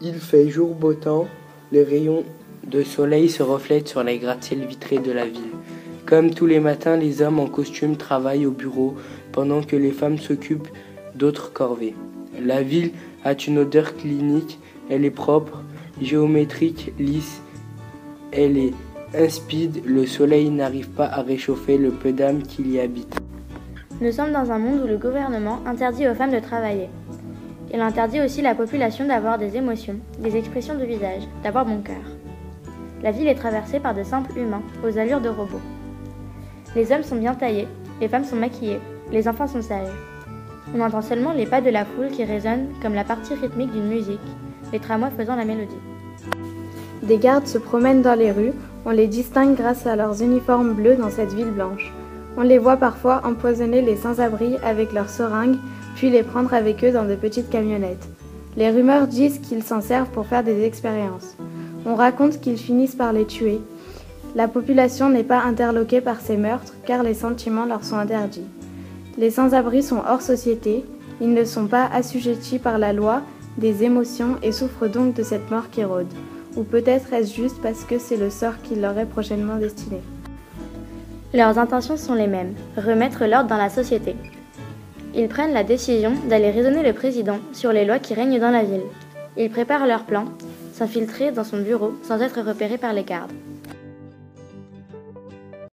Il fait jour beau temps, les rayons de soleil se reflètent sur les gratte-ciels vitrés de la ville. Comme tous les matins, les hommes en costume travaillent au bureau pendant que les femmes s'occupent d'autres corvées. La ville a une odeur clinique, elle est propre, géométrique, lisse, elle est inspide, le soleil n'arrive pas à réchauffer le peu d'âmes qui y habitent. Nous sommes dans un monde où le gouvernement interdit aux femmes de travailler. Il interdit aussi la population d'avoir des émotions, des expressions de visage, d'avoir bon cœur. La ville est traversée par de simples humains, aux allures de robots. Les hommes sont bien taillés, les femmes sont maquillées, les enfants sont sages. On entend seulement les pas de la foule qui résonnent comme la partie rythmique d'une musique, les tramways faisant la mélodie. Des gardes se promènent dans les rues, on les distingue grâce à leurs uniformes bleus dans cette ville blanche. On les voit parfois empoisonner les sans-abri avec leurs seringues, puis les prendre avec eux dans de petites camionnettes. Les rumeurs disent qu'ils s'en servent pour faire des expériences. On raconte qu'ils finissent par les tuer. La population n'est pas interloquée par ces meurtres car les sentiments leur sont interdits. Les sans-abri sont hors société, ils ne sont pas assujettis par la loi des émotions et souffrent donc de cette mort qui rôde. Ou peut-être est-ce juste parce que c'est le sort qui leur est prochainement destiné. Leurs intentions sont les mêmes, remettre l'ordre dans la société. Ils prennent la décision d'aller raisonner le président sur les lois qui règnent dans la ville. Ils préparent leur plan, s'infiltrer dans son bureau sans être repérés par les gardes.